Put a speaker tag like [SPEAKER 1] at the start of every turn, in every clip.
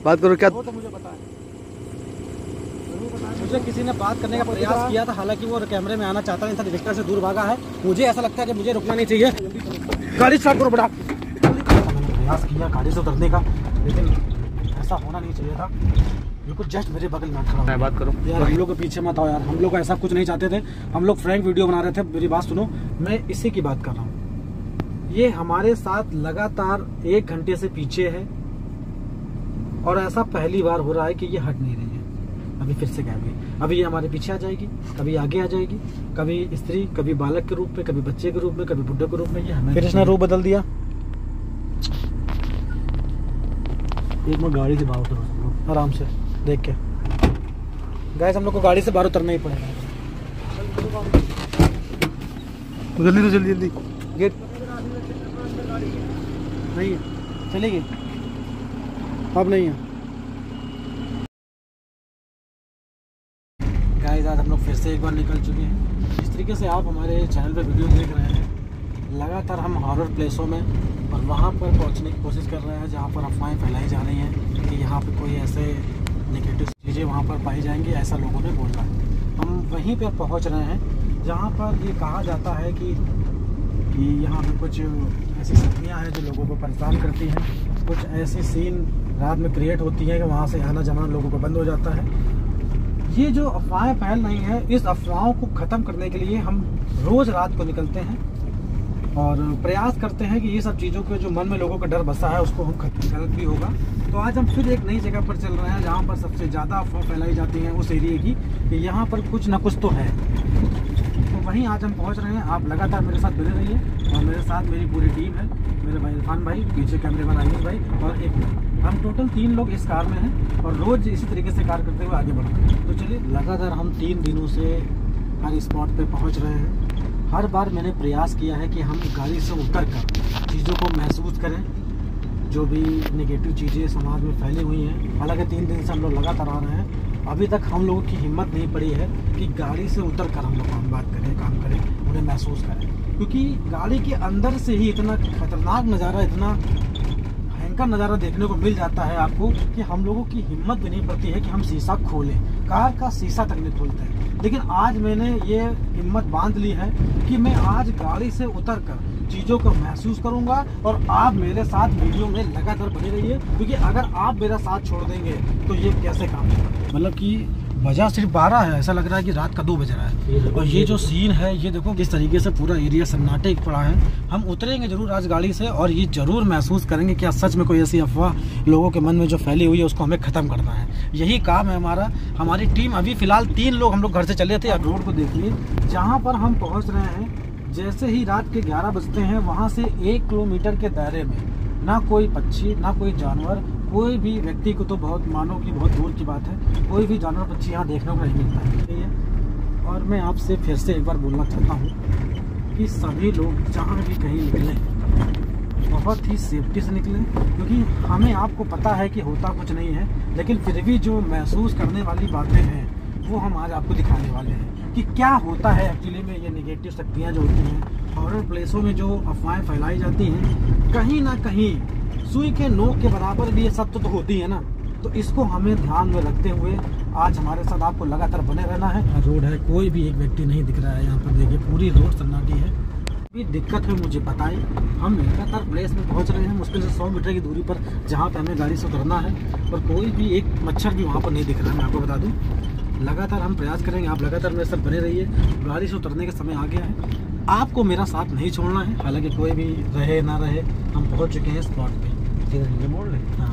[SPEAKER 1] बात करो क्या?
[SPEAKER 2] तो मुझे पता है, मुझे किसी ने बात करने का प्रयास किया था, हालांकि वो कैमरे में आना चाहता नहीं था, डिटेक्टर से दूर भागा है। मुझे ऐसा लगता है कि मुझे रुकना नहीं चाहिए। गाड़ी स्टार्ट करो बड़ा। मैंने प्रयास किया गाड़ी से उतरने का, लेकिन ऐसा होना नहीं चाहिए था। बिल्कुल जस्ट मेरे बगल में खड़ा है।
[SPEAKER 1] बात करो
[SPEAKER 2] यार, हम लोग के पीछे मत आओ यार, हम लोग ऐसा कुछ नहीं चाहते थे। हम लोग फ्रैंक वीडियो बना रहे थे। मेरी बात सुनो, मैं इसी की बात कर रहा हूँ। ये हमारे साथ लगातार 1 घंटे से पीछे है और ऐसा पहली बार हो रहा है कि ये हट नहीं रही है। अभी फिर से गायब हुई। अभी ये हमारे पीछे आ जाएगी, कभी आगे आ जाएगी, कभी स्त्री, कभी बालक के रूप में, कभी बच्चे के रूप में, कभी बुड्ढे के रूप में। ये हमें फिर इसने रूप बदल दिया। एक मिनट गाड़ी से बाहर उतरो आराम से देख के। गाइस, हम लोग को गाड़ी से बाहर उतरना ही पड़ेगा।
[SPEAKER 1] जल्दी तो जल्दी जल्दी।
[SPEAKER 2] गेट नहीं है, चलेगी अब नहीं है। गाइस, आज हम लोग फिर से एक बार निकल चुके हैं। जिस तरीके से आप हमारे चैनल पे वीडियो देख रहे हैं, लगातार हम हॉरर प्लेसों में और वहाँ पर पहुँचने की कोशिश कर रहे हैं जहाँ पर अफवाहें फैलाई जा रही हैं कि यहाँ पे कोई ऐसे नेगेटिव चीज़ें वहाँ पर पाई जाएंगी, ऐसा लोगों ने बोला है। हम वहीं पर पहुँच रहे हैं जहाँ पर ये कहा जाता है कि यहाँ पे कुछ ऐसी शक्तियाँ हैं जो लोगों को परेशान करती हैं। कुछ ऐसी सीन रात में क्रिएट होती हैं कि वहाँ से आना जाना लोगों को बंद हो जाता है। ये जो अफवाहें फैल रही हैं, इस अफवाहों को ख़त्म करने के लिए हम रोज़ रात को निकलते हैं और प्रयास करते हैं कि ये सब चीज़ों के जो मन में लोगों का डर बसा है उसको हम खत्म गलत भी होगा। तो आज हम फिर एक नई जगह पर चल रहे हैं जहाँ पर सबसे ज़्यादा अफवाह फैलाई जाती हैं उस एरिया की, कि यहाँ पर कुछ ना कुछ तो है। तो वहीं आज हम पहुँच रहे हैं। आप लगातार मेरे साथ बने रहिए और मेरे साथ मेरी पूरी टीम है। मेरे भाई इरफान भाई, पीछे कैमरेमैन आनीस भाई और एक हम टोटल 3 लोग इस कार में हैं और रोज़ इसी तरीके से कार करते हुए आगे बढ़ते हैं। तो चलिए, लगातार हम 3 दिनों से हर स्पॉट पे पहुंच रहे हैं। हर बार मैंने प्रयास किया है कि हम गाड़ी से उतर कर चीज़ों को महसूस करें, जो भी नेगेटिव चीज़ें समाज में फैली हुई हैं। हालांकि 3 दिन से हम लोग लगातार आ रहे हैं, अभी तक हम लोगों की हिम्मत नहीं पड़ी है कि गाड़ी से उतर कर हम लोग बात करें, काम करें, उन्हें महसूस करें। क्योंकि गाड़ी के अंदर से ही इतना खतरनाक नज़ारा, इतना भयंकर नज़ारा देखने को मिल जाता है आपको कि हम लोगों की हिम्मत भी नहीं पड़ती है कि हम शीशा खोलें। कार का शीशा तक नहीं खोलते हैं। लेकिन आज मैंने ये हिम्मत बांध ली है कि मैं आज गाड़ी से उतरकर चीज़ों को महसूस करूंगा और आप मेरे साथ वीडियो में लगातार बने रहिए। क्योंकि अगर आप मेरा साथ छोड़ देंगे तो ये कैसे काम होगा। मतलब कि बजा सिर्फ 12 है, ऐसा लग रहा है कि रात का 2 बज रहा है। और ये जो सीन है, ये देखो किस तरीके से पूरा एरिया सन्नाटे पड़ा है। हम उतरेंगे जरूर आज गाड़ी से और ये जरूर महसूस करेंगे क्या सच में कोई ऐसी अफवाह लोगों के मन में जो फैली हुई है उसको हमें खत्म करना है। यही काम है हमारा। हमारी टीम अभी फिलहाल 3 लोग हम लोग घर से चले थे। अब रोड को देखिए जहाँ पर हम पहुँच रहे हैं। जैसे ही रात के 11 बजते हैं, वहाँ से 1 किलोमीटर के दायरे में ना कोई पक्षी, ना कोई जानवर, कोई भी व्यक्ति को तो बहुत मानो कि बहुत दूर की बात है, कोई भी जानवर पक्षी यहाँ देखने को नहीं मिलता है। और मैं आपसे फिर से एक बार बोलना चाहता हूँ कि सभी लोग जहाँ भी कहीं निकलें बहुत ही सेफ्टी से निकलें। क्योंकि हमें आपको पता है कि होता कुछ नहीं है, लेकिन फिर भी जो महसूस करने वाली बातें हैं वो हम आज आपको दिखाने वाले हैं कि क्या होता है एक्चुअली में। ये नेगेटिव शक्तियाँ जो होती हैं, हॉरर प्लेसों में जो अफवाहें फैलाई जाती हैं, कहीं ना कहीं सुई के नोक के बराबर भी ये सत्य तो होती है ना। तो इसको हमें ध्यान में रखते हुए आज हमारे साथ आपको लगातार बने रहना है। रोड है, कोई भी एक व्यक्ति नहीं दिख रहा है यहाँ पर। देखिए पूरी रोड सन्नाटी है। भी दिक्कत है मुझे पता है। हम लगातार प्लेस में पहुँच रहे हैं, मुश्किल से 100 मीटर की दूरी पर, जहाँ पर हमें गाड़ी से उतरना है। और कोई भी एक मच्छर भी वहाँ पर नहीं दिख रहा है। मैं आपको बता दूँ, लगातार हम प्रयास करेंगे। आप लगातार मेरे साथ बने रहिए। गाड़ी से उतरने का समय आ गया है, आपको मेरा साथ नहीं छोड़ना है। हालांकि कोई भी रहे ना रहे, हम पहुंच चुके हैं स्पॉट पे। मोड़ ले। हाँ,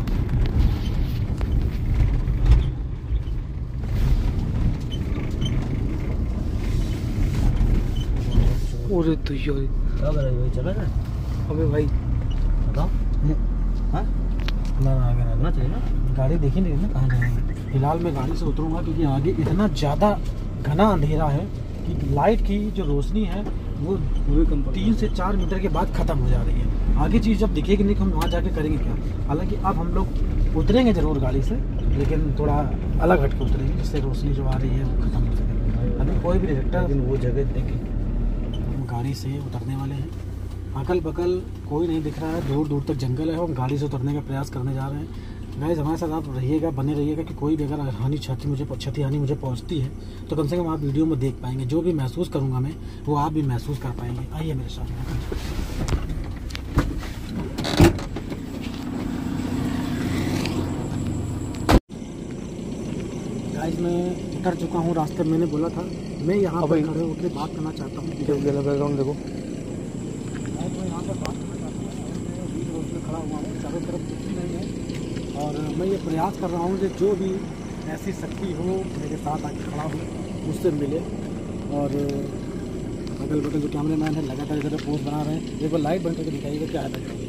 [SPEAKER 1] अरे तो यार
[SPEAKER 2] क्या कर रहे भाई, चला जाए?
[SPEAKER 1] अबे भाई
[SPEAKER 2] बताओ। हाँ ना आगे रहना चाहिए ना। गाड़ी देखी नहीं ना कहाँ जाएंगे। फिलहाल मैं गाड़ी से उतरूंगा क्योंकि आगे इतना ज़्यादा घना अंधेरा है कि लाइट की जो रोशनी है वो 3 से 4 मीटर के बाद ख़त्म हो जा रही है। आगे चीज़ जब दिखेगी नहीं तो हम वहाँ जाके करेंगे क्या। हालांकि अब हम लोग उतरेंगे ज़रूर गाड़ी से, लेकिन थोड़ा अलग हट के उतरेंगे जिससे रोशनी जो आ रही है वो ख़त्म हो सके। अभी कोई भी डिटेक्टर वो जगह देखे। हम गाड़ी से उतरने वाले हैं। अगल बगल कोई नहीं दिख रहा है, दूर दूर तक जंगल है। हम गाड़ी से उतरने का प्रयास करने जा रहे हैं। गाइस हमारे साथ आप रहिएगा, बने रहिएगा कि कोई भी अगर क्षति हानि मुझे पहुंचती है तो कम से कम आप वीडियो में देख पाएंगे। जो भी महसूस करूंगा मैं वो आप भी महसूस कर पाएंगे। आइए मेरे साथ। गाइस मैं उतर चुका हूँ रास्ते में। मैंने बोला था मैं यहाँ पर खड़े होकर बात करना चाहता हूँ।
[SPEAKER 1] बैकग्राउंड देखो,
[SPEAKER 2] मैं यहाँ पर बात करना चाहता हूँ। बीच रोड पे खड़ा हुआ हूँ, चारों तरफ कुछ भी नहीं है और मैं ये प्रयास कर रहा हूँ कि जो भी ऐसी शक्ति हो मेरे साथ आके खड़ा हो मुझसे मिले। और अगल बगल जो कैमरे मैन है लगातार इधर पोस्ट बना रहे हैं। एक बार लाइट बंद करके दिखाइएगा क्या है बैकग्राउंड।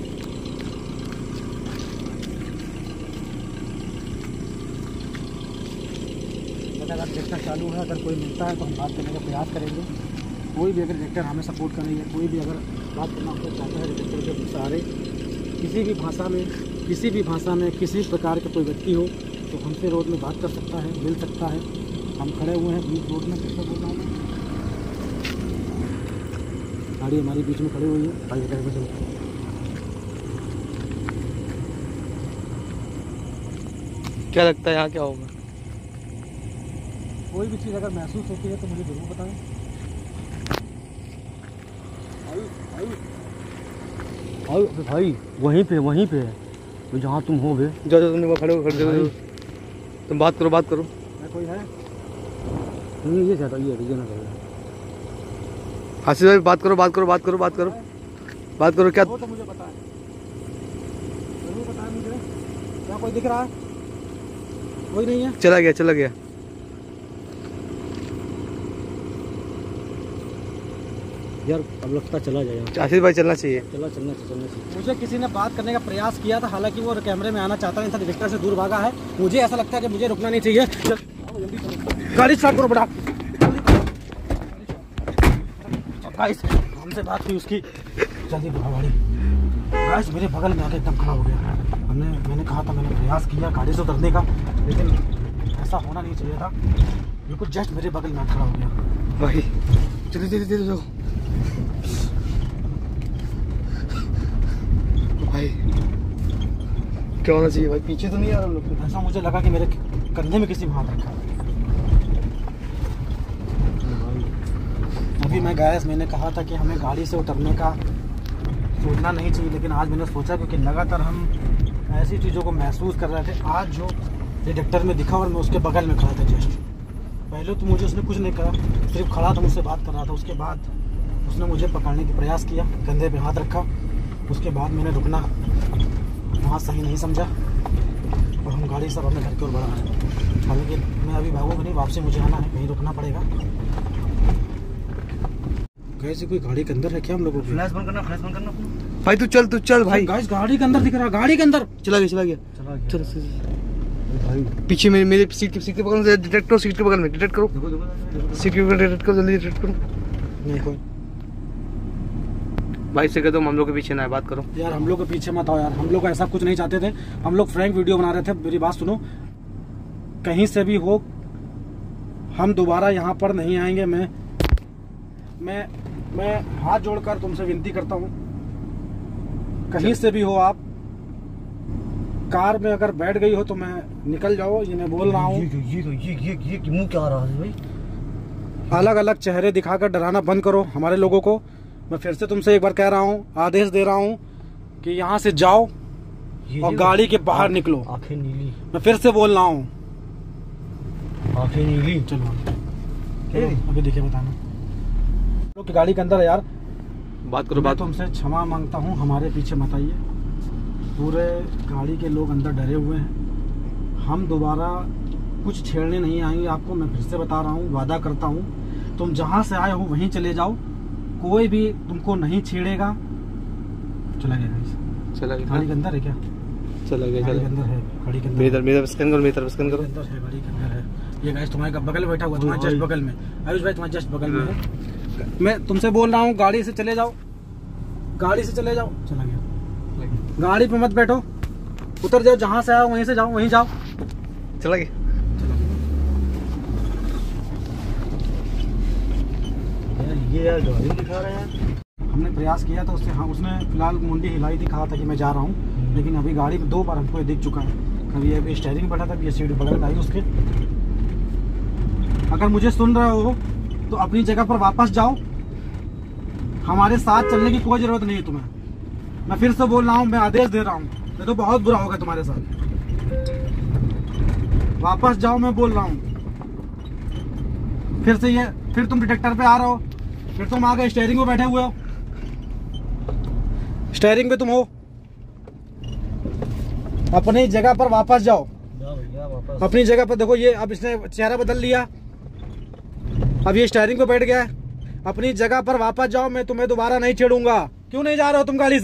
[SPEAKER 2] अगर डिरेक्टर चालू है, अगर कोई मिलता है तो हम बात करने का प्रयास करेंगे। कोई भी अगर डिरेक्टर हमें सपोर्ट करेंगे, कोई भी अगर बात करना हमको चाहता है डिरेक्टर के सहारे, किसी भी भाषा में किसी प्रकार का कोई व्यक्ति हो तो हमसे रोड में बात कर सकता है, मिल सकता है। हम खड़े हुए हैं बीच रोड में। किसको बोल रहा हूँ गाड़ी हमारी बीच में खड़ी हुई है। भाई चलो
[SPEAKER 1] क्या लगता है यहाँ क्या होगा?
[SPEAKER 2] कोई भी चीज़ अगर महसूस होती है तो मुझे ज़रूर बताएं।
[SPEAKER 3] भाई वहीं पे है जहाँ तुम हो बे।
[SPEAKER 1] जाओ तुम वहाँ खड़े हो, तुम बात करो।
[SPEAKER 2] कोई है
[SPEAKER 3] नहीं, ये चाहता ये ना करो।
[SPEAKER 1] आशीष भाई बात करो क्या?
[SPEAKER 2] वो तो मुझे बताएं, ज़रूर बताएं मुझे। क्या कोई दिख रहा है? कोई नहीं है।
[SPEAKER 1] चला गया।
[SPEAKER 3] यार अब लगता चला जाएगा।
[SPEAKER 1] आशीष भाई चलना चाहिए।
[SPEAKER 3] चलना चाहिए।
[SPEAKER 2] मुझे किसी ने बात करने का प्रयास किया था, हालांकि वो कैमरे में आना चाहता नहीं था, डिरेक्टर से दूर भागा है। मुझे ऐसा लगता है कि मुझे रुकना नहीं चाहिए। गाड़ी स्टार्ट करो बड़ा। गाइस हमसे बात हुई उसकी, जल्दी बढ़ाओ गाड़ी। गाइस मेरे बगल में आके एकदम खड़ा हो गया। मैंने कहा था, मैंने प्रयास किया गाड़ी से उतरने का, लेकिन ऐसा होना नहीं चाहिए था। बिल्कुल जस्ट मेरे बगल में खड़ा हो गया।
[SPEAKER 1] भाई चलिए जाओ भाई। क्या होना चाहिए भाई? पीछे तो नहीं आ रहा लोग?
[SPEAKER 2] ऐसा मुझे लगा कि मेरे कंधे में किसी ने हाथ रखा। अभी मैंने कहा था कि हमें गाड़ी से उतरने का सोचना नहीं चाहिए, लेकिन आज मैंने सोचा क्योंकि लगातार हम ऐसी चीज़ों को महसूस कर रहे थे। आज जो डिटेक्टर में दिखा और मैं उसके बगल में खड़ा था जस्ट। पहले तो मुझे उसने कुछ नहीं कहा, सिर्फ खड़ा था, मुझसे बात कर रहा था। उसके बाद उसने मुझे पकड़ने का प्रयास किया, कंधे पे हाथ रखा। उसके बाद मैंने रुकना वहाँ सही नहीं समझा और हम गाड़ी सब अपने घर की ओर बढ़ा रहे हैं। हालांकि मैं अभी भागूंगा नहीं, वापसी मुझे आना है, कहीं रुकना पड़ेगा। कैसे कोई गाड़ी के अंदर है क्या? हम लोगों को
[SPEAKER 3] फ्लैश बंद करना
[SPEAKER 1] भाई। तू चल भाई।
[SPEAKER 2] गाइस गाड़ी के अंदर दिख रहा, गाड़ी के अंदर
[SPEAKER 1] चला गया। चल
[SPEAKER 3] भाई
[SPEAKER 1] पीछे मेरे सीट के बगल में डिटेक्ट करो। सीट के बगल में डिटेक्ट करो। सीट के बगल डिटेक्ट करो, जल्दी डिटेक्ट करो।
[SPEAKER 2] नहीं कोई
[SPEAKER 1] भाई से कह दो हम लोग के पीछे ना है, बात करो।
[SPEAKER 2] यार हम लोग के पीछे मत आओ यार, हम लोग ऐसा कुछ नहीं चाहते थे। हम लोग फ्रैंक वीडियो बना रहे थे। मेरी बात सुनो, कहीं से भी हो हम दोबारा यहाँ पर नहीं आएंगे। मैं हाथ जोड़कर तुमसे विनती करता हूँ, कहीं से भी हो आप, कार में अगर बैठ गई हो तो मैं निकल जाओ। ये मैं बोल रहा हूँ।
[SPEAKER 3] ये मुंह क्या आ रहा है भाई?
[SPEAKER 2] अलग अलग चेहरे दिखाकर डराना बंद करो हमारे लोगों को। मैं फिर से तुमसे एक बार कह रहा हूँ, आदेश दे रहा हूँ कि यहाँ से जाओ और गाड़ी के बाहर निकलो।
[SPEAKER 3] आंखें नीली।
[SPEAKER 2] मैं फिर से बोल रहा हूँ,
[SPEAKER 3] आंखें नीली।
[SPEAKER 2] चलो अभी देखिए बताना। लोग की गाड़ी के अंदर है यार।
[SPEAKER 1] बात करो।
[SPEAKER 2] मैं तुमसे क्षमा मांगता हूँ, हमारे पीछे मत आइए। पूरे गाड़ी के लोग अंदर डरे हुए हैं। हम दोबारा कुछ छेड़ने नहीं आएंगे आपको। मैं फिर से बता रहा हूँ, वादा करता हूँ, तुम जहाँ से आए हो वहीं चले जाओ, कोई भी तुमको नहीं छेड़ेगा। चला गया गाड़ी के अंदर है क्या?
[SPEAKER 1] चला गया।
[SPEAKER 2] गाड़ी के अंदर है, गाड़ी के अंदर
[SPEAKER 1] मेरी स्कैन करो।
[SPEAKER 2] अंदर है, गाड़ी के अंदर है। ये गाइस तुम्हारे बगल में बैठा हुआ, तुम्हारे जस्ट बगल में। आयुष भाई तुम्हारे जस्ट बगल में है। मैं तुमसे बोल रहा हूँ, गाड़ी से चले जाओ, गाड़ी से चले जाओ। चला गया। गाड़ी पे मत बैठो, उतर जाओ, जहाँ से आओ वहीं से जाओ, वहीं जाओ।
[SPEAKER 1] चला गया।
[SPEAKER 3] ये यार गाड़ी दिखा रहे हैं।
[SPEAKER 2] हमने प्रयास किया था उससे। हाँ उसने फिलहाल मुंडी हिलाई थी, कहा था कि मैं जा रहा हूँ। लेकिन अभी गाड़ी में 2 बार हमको ये दिख चुका है। कभी अभी स्टीयरिंग बैठा था, ये सीट बगल में आई उसके। अगर मुझे सुन रहे हो तो अपनी जगह पर वापस जाओ, हमारे साथ चलने की कोई ज़रूरत नहीं है तुम्हें। मैं फिर से बोल रहा हूँ, मैं आदेश दे रहा हूँ, नहीं तो बहुत बुरा होगा तुम्हारे साथ। वापस जाओ, मैं बोल रहा हूँ। फिर तुम डिटेक्टर पे आ रहे हो, फिर तुम आगे स्टीयरिंग पे बैठे हुए हो, स्टीयरिंग पे तुम हो। अपनी जगह पर वापस जाओ, अपनी जगह पर। देखो ये अब इसने चेहरा बदल लिया, अब ये स्टीयरिंग पे बैठ गया है। अपनी जगह पर वापस जाओ, मैं तुम्हें दोबारा नहीं छेड़ूंगा। क्यों नहीं जा रहे हो तुम गाड़ी से?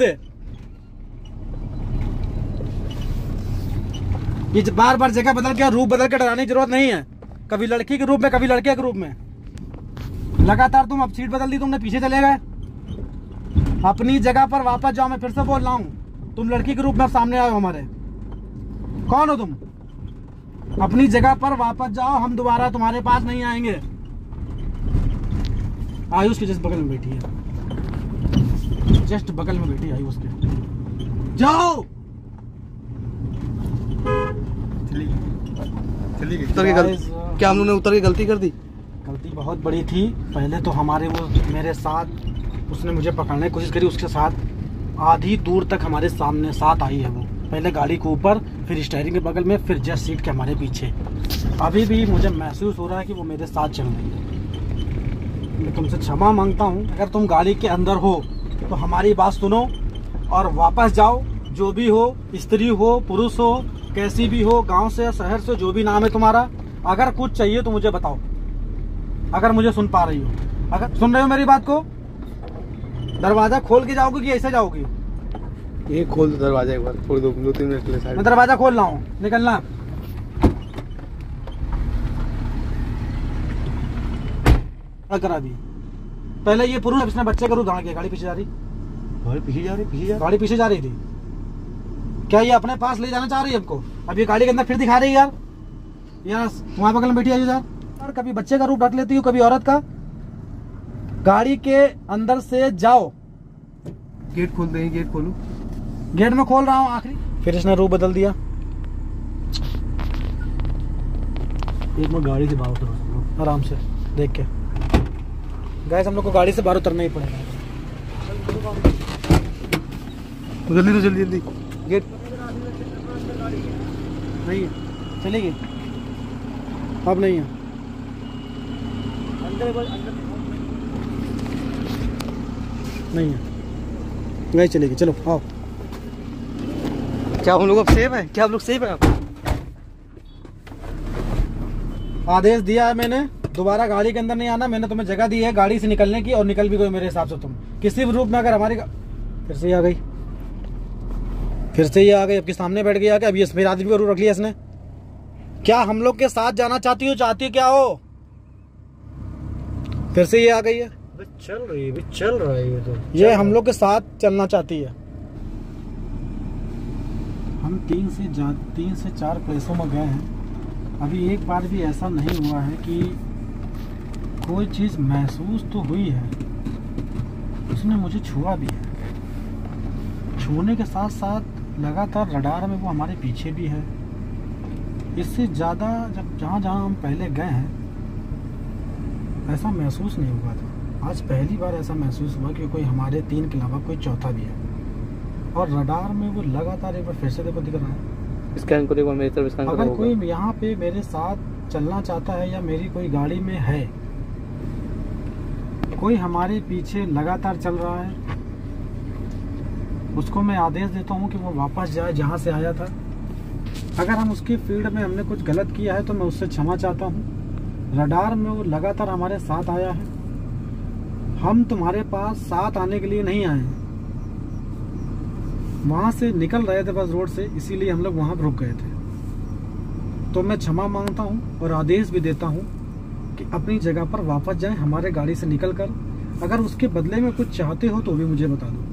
[SPEAKER 2] ये बार बार जगह बदल के, रूप बदल के डराने की जरूरत नहीं है। कभी लड़की के रूप में, कभी लड़के के रूप में। लगातार तुम अब सीट बदल दी तुमने, पीछे चले गए। अपनी जगह पर वापस जाओ, मैं फिर से बोल रहा हूँ। तुम लड़की के रूप में सामने आए हो हमारे। कौन हो तुम? अपनी जगह पर वापस जाओ, हम दोबारा तुम्हारे पास नहीं आएंगे। आयुष के जस्ट बगल में बैठी है, जस्ट बगल में बैठी आयुष के। जाओ,
[SPEAKER 1] चली गई। क्या हम लोगों ने उतर के गलती कर दी?
[SPEAKER 2] गलती बहुत बड़ी थी। पहले तो हमारे वो मेरे साथ उसने मुझे पकड़ने की कोशिश करी, उसके साथ आधी दूर तक हमारे सामने साथ आई है वो। पहले गाड़ी के ऊपर, फिर स्टीयरिंग के बगल में, फिर जस्ट सीट के हमारे पीछे। अभी भी मुझे महसूस हो रहा है कि वो मेरे साथ चल रही है। मैं तुमसे क्षमा मांगता हूँ। अगर तुम गाड़ी के अंदर हो तो हमारी बात सुनो और वापस जाओ। जो भी हो, स्त्री हो, पुरुष हो, कैसी भी हो, गांव से, शहर से, जो भी नाम है तुम्हारा, अगर कुछ चाहिए तो मुझे बताओ। अगर मुझे सुन पा रही हो, अगर सुन रहे हो मेरी बात को, दरवाजा खोल के जाओगे कि ऐसे जाओगे?
[SPEAKER 1] ये खोल दो दरवाजा एक बार, थोड़ी 2-3 मिनट के लिए साइड।
[SPEAKER 2] मैं दरवाजा खोल रहा हूँ, निकलना। अगर अभी पहले ये पुरुष, इसने बच्चे का रूप धारण किया। गाड़ी पीछे जा रही,
[SPEAKER 3] गाड़ी पीछे जा रही,
[SPEAKER 2] गाड़ी पीछे जा रही थी। क्या ये अपने पास ले जाना चाह रही है हमको? अब ये गाड़ी के अंदर फिर दिखा रही है यार। यार वहां बगल में बैठी है यार। और कभी बच्चे का रूप ढक लेती हो, कभी औरत का। गाड़ी के अंदर से जाओ।
[SPEAKER 1] गेट खोल दे, गेट खोलो।
[SPEAKER 2] गेट में खोल रहा हूँ आखिरी। फिर इसने रूप बदल दिया।
[SPEAKER 3] एक मिनट गाड़ी से बाहर उतरो
[SPEAKER 2] आराम से देख के। गाइस हम लोग को गाड़ी से बाहर उतरना ही पड़ेगा।
[SPEAKER 1] जल्दी तो जल्दी जल्दी।
[SPEAKER 2] गेट नहीं है, चलेगी अब नहीं है। नहीं है, नहीं चलेगी। चलो आओ।
[SPEAKER 1] क्या हम लोग अब सेफ है? क्या हम लोग सेफ है?
[SPEAKER 2] आदेश दिया है मैंने, दोबारा गाड़ी के अंदर नहीं आना। मैंने तुम्हें जगह दी है गाड़ी से निकलने की, और निकल भी गई मेरे हिसाब से। तुम किसी भी रूप में अगर हमारी फिर से ही आ गई, फिर से ये आ गई। अब के सामने बैठ गई आके। अब ये फिर आदमी का रूप रख लिया इसने। क्या हम लोग के साथ जाना चाहती हो? चाहती क्या हो? फिर से ये आ गई है।
[SPEAKER 3] चल रही है, चल रहा है ये तो।
[SPEAKER 2] ये हम लोग के साथ चलना चाहती है। हम 3 से 4 प्लेसों में गए हैं। अभी एक बार भी ऐसा नहीं हुआ है कि कोई चीज़ महसूस तो हुई है, उसने मुझे छुआ भी है। छूने के साथ साथ लगातार रडार में वो हमारे पीछे भी है। इससे ज़्यादा जब जहाँ हम पहले गए हैं ऐसा महसूस नहीं हुआ था। आज पहली बार ऐसा महसूस हुआ कि कोई हमारे 3 के अलावा कोई चौथा भी है। और रडार में वो लगातार, एक बार फिर से देखो दिख रहा है।
[SPEAKER 1] स्कैन को देखो, मेरी तरफ स्कैन करो।
[SPEAKER 2] अगर कोई यहाँ पे मेरे साथ चलना चाहता है या मेरी कोई गाड़ी में है, कोई हमारे पीछे लगातार चल रहा है, उसको मैं आदेश देता हूँ कि वो वापस जाए जहाँ से आया था। अगर हम उसकी फील्ड में हमने कुछ गलत किया है तो मैं उससे क्षमा चाहता हूँ। रडार में वो लगातार हमारे साथ आया है। हम तुम्हारे पास साथ आने के लिए नहीं आए हैं। वहाँ से निकल रहे थे बस रोड से, इसीलिए हम लोग वहाँ रुक गए थे। तो मैं क्षमा मांगता हूँ और आदेश भी देता हूँ कि अपनी जगह पर वापस जाएं हमारे गाड़ी से निकलकर। अगर उसके बदले में कुछ चाहते हो तो भी मुझे बता दो।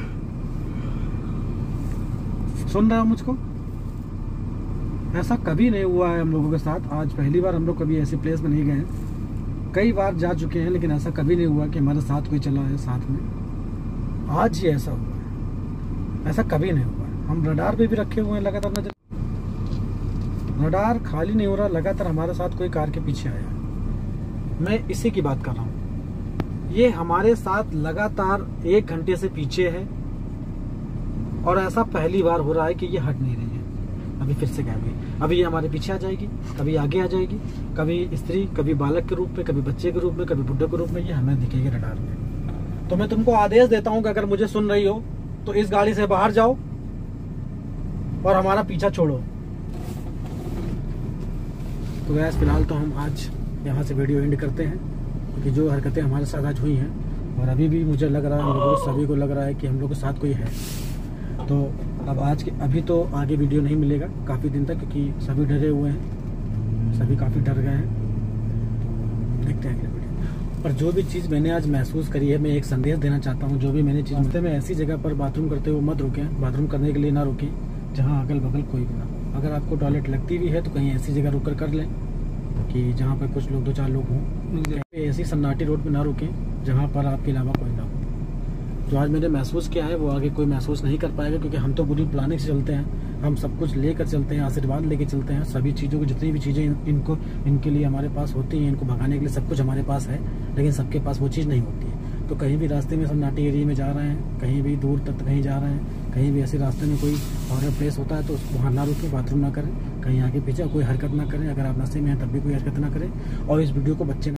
[SPEAKER 2] सुन रहे हो मुझको? ऐसा कभी नहीं हुआ है हम लोगों के साथ। आज पहली बार हम लोग कभी ऐसे प्लेस में नहीं गए हैं। कई बार जा चुके हैं, लेकिन ऐसा कभी नहीं हुआ कि हमारे साथ कोई चला है साथ में। आज ही ऐसा हुआ है, ऐसा कभी नहीं हुआ है। हम रडार पे भी रखे हुए हैं, लगातार नजर, रडार खाली नहीं हो रहा, लगातार हमारे साथ कोई कार के पीछे आया। मैं इसी की बात कर रहा हूँ, ये हमारे साथ लगातार 1 घंटे से पीछे है और ऐसा पहली बार हो रहा है कि ये हट नहीं रही है। अभी फिर से गायब हुई, अभी ये हमारे पीछे आ जाएगी, कभी आगे आ जाएगी, कभी स्त्री, कभी बालक के रूप में, कभी बच्चे के रूप में, कभी बुड्ढे के रूप में, ये हमें दिखेगी रडार में। तो मैं तुमको आदेश देता हूँ कि अगर मुझे सुन रही हो तो इस गाड़ी से बाहर जाओ और हमारा पीछा छोड़ो। तो गैस फिलहाल तो हम आज यहाँ से वीडियो एंड करते हैं, क्योंकि जो हरकतें हमारे साथ आज हुई हैं और अभी भी मुझे लग रहा है, हम लोगों को सभी को लग रहा है कि हम लोग के साथ कोई है। तो अब आज के अभी तो आगे वीडियो नहीं मिलेगा काफ़ी दिन तक, क्योंकि सभी डरे हुए हैं, सभी काफ़ी डर गए हैं। देखते हैं अगले वीडियो। और जो भी चीज़ मैंने आज महसूस करी है, मैं एक संदेश देना चाहता हूँ। जो भी मैंने चीज़ रास्ते में ऐसी जगह पर बाथरूम करते हुए मत रुकें, बाथरूम करने के लिए ना रुकें जहाँ अगल बगल कोई भी ना हो। अगर आपको टॉयलेट लगती भी है तो कहीं ऐसी जगह रुक कर लें कि जहाँ पर कुछ लोग 2-4 लोग हों। ऐसी सन्नाटी रोड पे ना रुकें जहाँ पर आपके अलावा कोई ना हो। जो आज मैंने महसूस किया है वो आगे कोई महसूस नहीं कर पाएगा, क्योंकि हम तो पूरी प्लानिंग से चलते हैं, हम सब कुछ लेकर चलते हैं, आशीर्वाद लेके चलते हैं। सभी चीज़ों को, जितनी भी चीज़ें इनके लिए हमारे पास होती हैं, इनको भगाने के लिए सब कुछ हमारे पास है, लेकिन सबके पास वो चीज़ नहीं होती है। तो कहीं भी रास्ते में सन्नाटी एरिया में जा रहे हैं, कहीं भी दूर तक कहीं जा रहे हैं, कहीं भी ऐसे रास्ते में कोई हॉरर प्लेस होता है तो वहाँ ना रुकें, बाथरूम ना करें, कहीं आगे पीछे कोई हरकत ना करें। अगर आप नशे में हैं तब भी कोई हरकत ना करें। और इस वीडियो को बच्चे